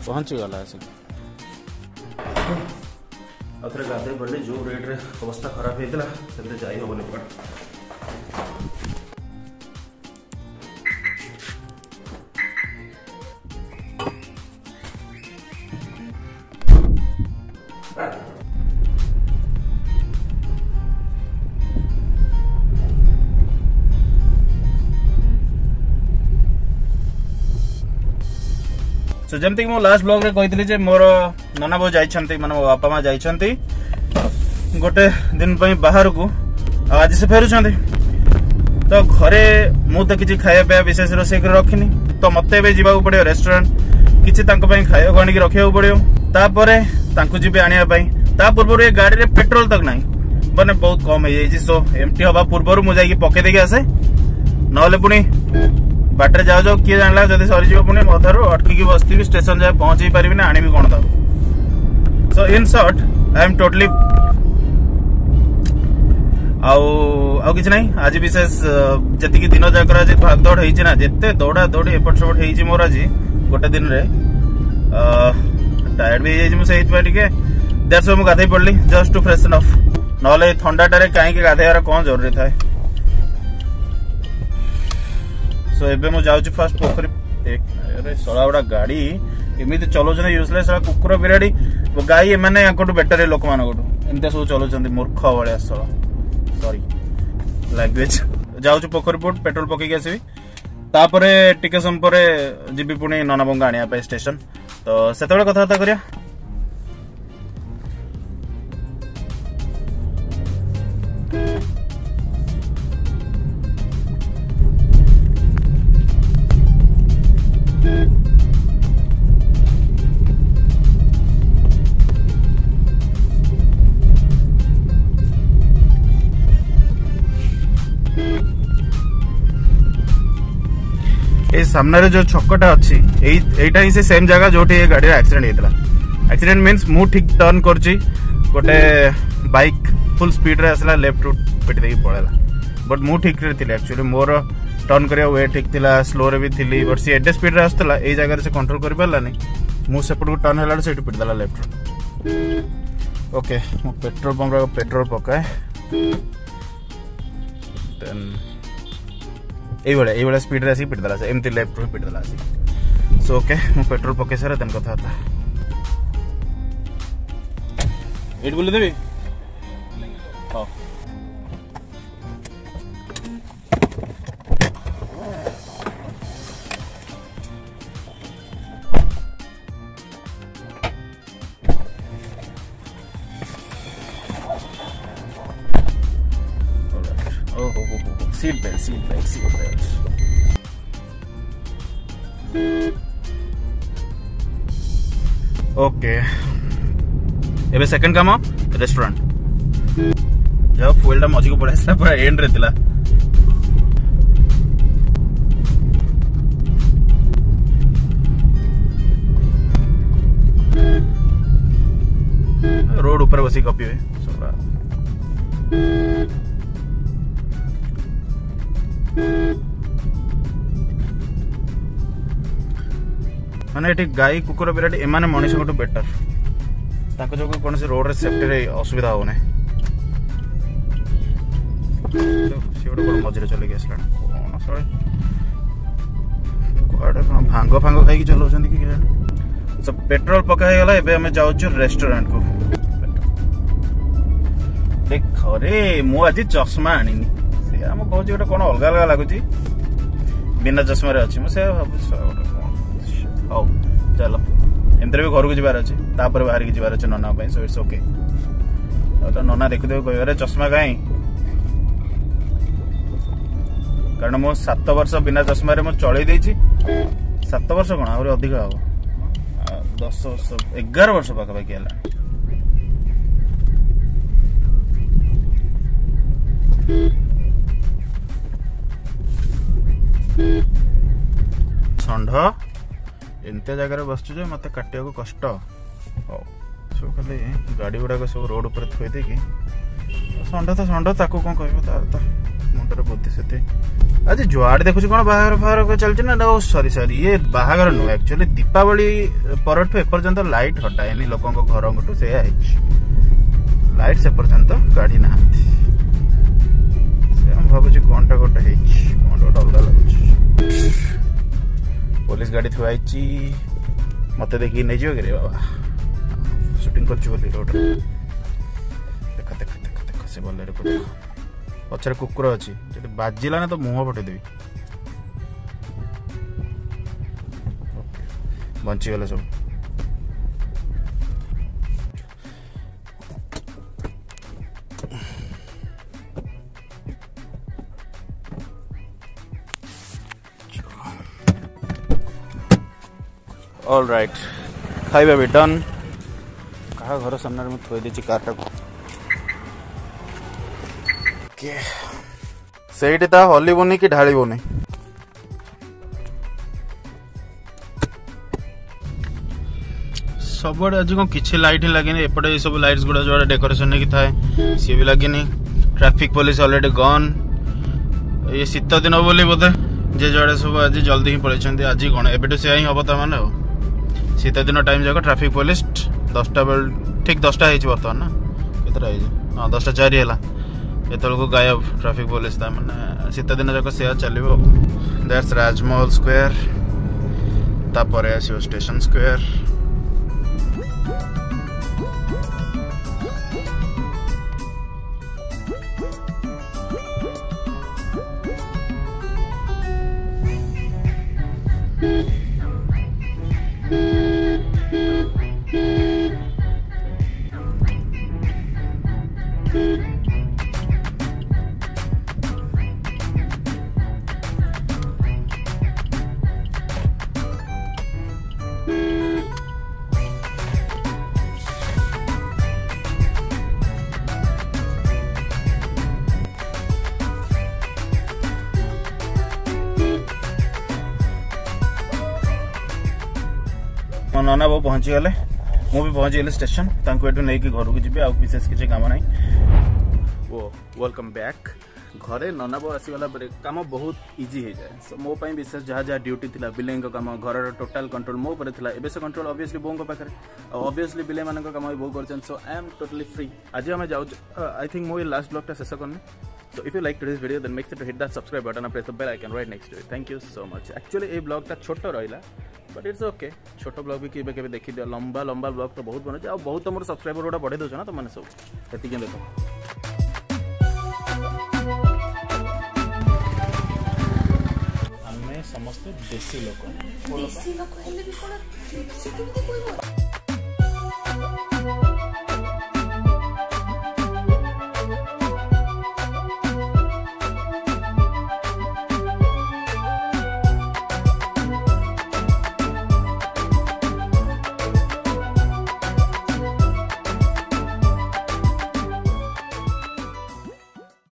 पहुँची गला आसिक आउे गाधे पड़े जो रेट्रे अवस्था खराब होता से जाई हेनी सो जमती मो लास्ट ब्लॉग रे कहती जे मोर नाना बो जाइछंती माने मो बापा माँ जाइछंती गोटे दिन बाहर को आज से फेरुछंती तो घरे मु तो किसी खाया पिया विशेष रोषे कर रखिनी तो मते बे जीवा पड़ियो रेस्टोरेंट किसी खाया को आनिक रखा पड़ियो तापरे तांकु जीबे आनिया पई ता पूर्व ये गाड़ी रे पेट्रोल तक नहीं माने बहुत कम हो जाइछि सो एमटी हवा पूर्व मु जाई पके देके आसे नले पुनी बाटर जाओ जाओ किए जानला जदि सरी जीव पुणी अधारू अटकी बसती स्टेशन जाए पहुंची पारि ना आनी कौन था so in short I am totally आउ किछ नहीं आज विशेष जति दिन जाकर आज भाग दौड़ होइछि ना जेते दौड़ा दौड़ी एपट सेपट होइछि मोर आज गोटे दिन रे टायर्ड भी होइछि मु सेहित पे टिके दैट्स व्हाई मु गाधै पड़ली जस्ट टू फ्रेशन अफ नले ठंडाटारे काहे गाधैयार कोन जरूरी थाए सो एबे मु जाउछि फर्स्ट पोखरी अरे सड़ा बड़ा गाड़ी एमिति चलोछन यूजलेस सड़ा कुकुर बिराड़ी गाई एमाने याकोटु बेटर लोक मानकोटु एमते सब चलोछन मूर्ख वाले सड़ा सॉरी लैंग्वेज जाउछु पोखरी पोट पेट्रोल पके आसीबी तापरे टिके सम परे जिबी पुणी नना बंगा आनिया पे स्टेशन तो सेतबे कथा करिया सामने जो छकटा अच्छी एटा ही से सेम जगह जो गाड़ी एक्सीडेंट होता एक्सीडेंट मीन्स मु ठीक टर्न करची गोटे बाइक फुल स्पीड रे असला लेफ्ट रूट पिट देकी पळेला बट मु ठीक रे थिले एक्चुअली मोर टर्न करिया वे ठीक थिला स्लो रे भी थिली बट सी एडे स्पीड रे आस्तला ए जगह से कंट्रोल करि पालानी मु सेपट को टर्न हला से पिट देला लेफ्ट रूट ओके मु पेट्रोल पंप रे पेट्रोल पकाए देन ये स्पीड रे आसी पिट दला एमती लेफ्ट रू पिट दला आसी सो ओके मु पेट्रोल पके सारे तन कथा था एट बोले देबी हां सीट बेल्ट ओके एबे सेकंड काम रेस्टोरेंट जाओ फुएल टा मजी को पड़ा पूरा एंड रे थिला रोड ऊपर बसी कॉपी हुए माने एटी गाई कुकुर बिराट एमाने मनीष गोटे बेटर ताको जो कौन से रोड रे सेफ्टी रे असुविधा हो नहीं से गोटे मझे चल गया कौन सड़े कौन भांग फांग खाई चलाउछन कि सब पेट्रोल पका गला एबे हमें जाउछु रेस्टोरेंट को देख रे मु आज चश्मा आनिनी से हम कहू गोटे कौन अलग अलग लगुची बिना चश्मा रे अछि मु से हौ चलो एमते भी घर को जीवार अच्छे तापर बाहर की जीवार अच्छे नना सो इट्स ओके तो नना देखिदेव कह चश्मा कहीं कारण मो 7 वर्ष बिना चश्मा रे मो चलई देछि 7 वर्ष कौन आहुरी अधिक हम 10 वर्ष 11 वर्ष पाखापाखि है षंढ एंते जगह बसचु जे मत काटिया को कष्ट हो सो खाली गाड़ी गुड़ाक सब रोड ऊपर थोई देकी षंढ तो षंढ ताको कौन कहबो तार तो मुंडर बुद्धि से आज जुआड़े देखुच कौन बाहर फाहर चलती ना सॉरी सॉरी ये बाहागर नुह एक्चुअली दीपावली पर एपर्यंत लाइट हटाएनि लोक घर गोटू से लाइट से पर्यंत काढ़ी ना भावुँ कौन टा गोटे कौन गोटे अलग लगुच पुलिस गाड़ी थुआई मत देखिए नहीं जाओ रे बाबा शूटिंग कर रोड देख देख देख देख से बोलेरो को देख पछरे कुकुर अच्छी जो बाजिला ना तो मुह पटेदेवी बंचीगले सब ऑल राइट खाइबा भी डन कहा घर सामने में थोई देछि कारटा को के सेठी ता हलिबोनी कि ढाळिबोनी सब आज कौन किसी लाइट ही लगे एपटे सब लाइट्स गुड़ा जो डेकोरेशन नहीं थाए सी भी लगे ट्रैफिक पुलिस ऑलरेडी गन ये शीत दिन बोली बोधे जे जड़े सब आज जल्दी ही पलैंट आज कौन एबेटू से ही हम ताने शीत दिन टाइम जाक ट्रैफिक पुलिस 10टा बेल ठीक 10टा हो बर्तमान ना केतटा हो हाँ 10टा 4 है ये गायब ट्रैफिक पुलिस मैंने शीत दिन जाक से चलो दैट्स राजमहल स्क्वायर तापर आसो स्टेशन स्क्वायर मो नना वो पहुंची गले मु भी पहुंची गले स्टेशन तांको एटू नहीं कि घर को जिबे आ विशेष किसी काम नहीं वो वेलकम बैक घरे नना बो आसीगला पर काम बहुत इजी हो जाए सो मो पई विशेष जहाँ जहाँ ड्यूटी थिला बिलें काम घर टोटाल कंट्रोल मो पर थिला एबे से कंट्रोल ऑब्वियसली बों पाखे ऑब्वियसली बिले मान काम बो कर so I am totally free आज आम जाऊ आई थिंक मो लास्ट ब्लॉग शेष करनी So if you like today's video, then make sure to hit that subscribe button and press the bell icon right next to it. Thank you so much. Actually, ये blog टा छोटा रहिला, but it's okay. छोटा blog भी केबे केबे देखि दियो लंबा लंबा ब्लॉग तो बहुत बने आ बहुत मोर सब्सक्राइबर गोटा बढ़े दोछ ना तो माने सब एति के देखो हमें समस्त देसी लोक हेले भी कोन देसी केमति कोइबो